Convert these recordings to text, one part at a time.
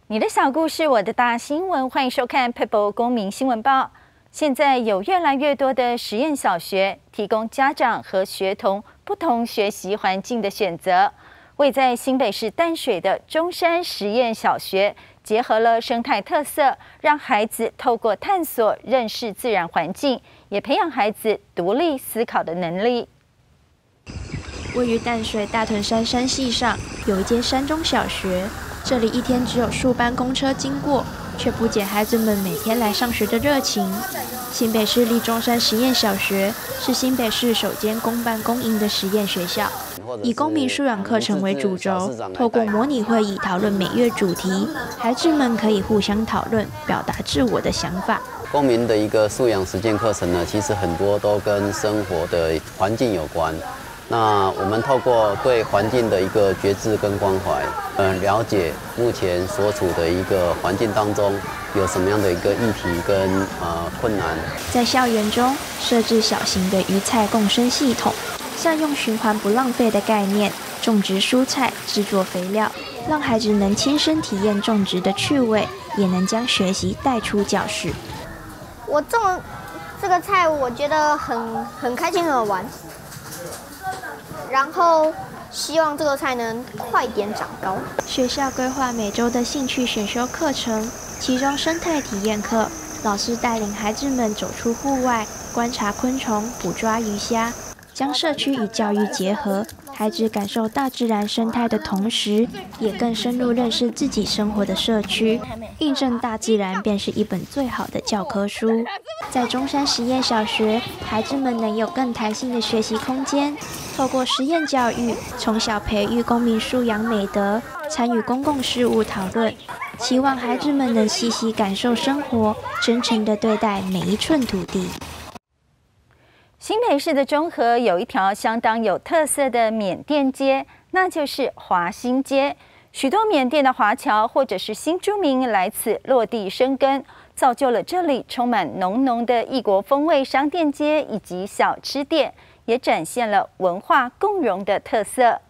你的小故事，我的大新闻，欢迎收看 People 公民新闻报。现在有越来越多的实验小学提供家长和学童不同学习环境的选择。位在新北市淡水的中山实验小学，结合了生态特色，让孩子透过探索认识自然环境，也培养孩子独立思考的能力。 位于淡水大屯山山系上，有一间山中小学。这里一天只有数班公车经过，却不减孩子们每天来上学的热情。新北市立中山实验小学是新北市首间公办公营的实验学校，以公民素养课程为主轴，透过模拟会议讨论每月主题，孩子们可以互相讨论，表达自我的想法。 公民的一个素养实践课程呢，其实很多都跟生活的环境有关。那我们透过对环境的一个觉知跟关怀，了解目前所处的一个环境当中有什么样的一个议题跟困难。 在校园中设置小型的鱼菜共生系统，善用循环不浪费的概念，种植蔬菜，制作肥料，让孩子能亲身体验种植的趣味，也能将学习带出教室。 我种这个菜，我觉得很开心，很好玩。然后希望这个菜能快点长高。 学校规划每周的兴趣选修课程，其中生态体验课，老师带领孩子们走出户外，观察昆虫，捕抓鱼虾，将社区与教育结合。孩子感受大自然生态的同时，也更深入认识自己生活的社区。印证大自然便是一本最好的教科书。在中山实验小学，孩子们能有更弹性的学习空间，透过实验教育，从小培育公民素养美德，参与公共事务讨论，希望孩子们能细细感受生活，真诚地对待每一寸土地。 新北市的中和有一条相当有特色的缅甸街，那就是华新街。许多缅甸的华侨或者是新住民来此落地生根，造就了这里充满浓浓的异国风味商店街以及小吃店，也展现了文化共融的特色。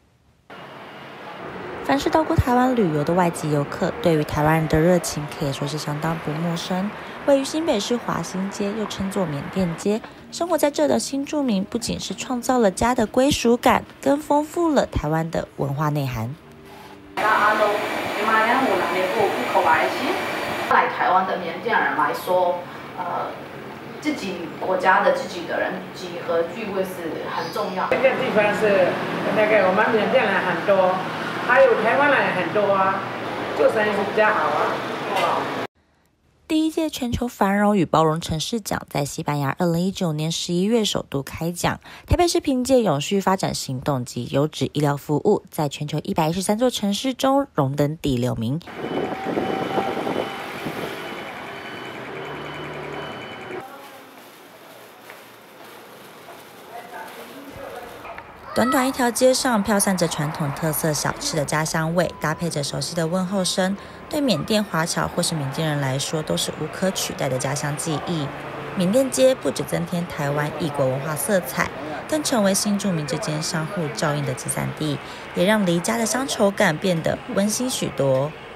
凡是到过台湾旅游的外籍游客，对于台湾人的热情可以说是相当不陌生。位于新北市华新街，又称作缅甸街，生活在这的新住民不仅是创造了家的归属感，更丰富了台湾的文化内涵。 来台湾的缅甸人来说，自己国家的自己的人集合聚会是很重要。 这个地方是那个我们缅甸人很多，还有台湾人很多啊，做生意是比较好啊。 第一届全球繁荣与包容城市奖在西班牙2019年11月首度开奖，台北市凭借永续发展行动及优质医疗服务，在全球113座城市中荣登第6名。短短一条街上飘散着传统特色小吃的家乡味，搭配着熟悉的问候声，对缅甸华侨或是缅甸人来说都是无可取代的家乡记忆。缅甸街不只增添台湾异国文化色彩，更成为新住民之间相互照应的集散地，也让离家的乡愁感变得温馨许多。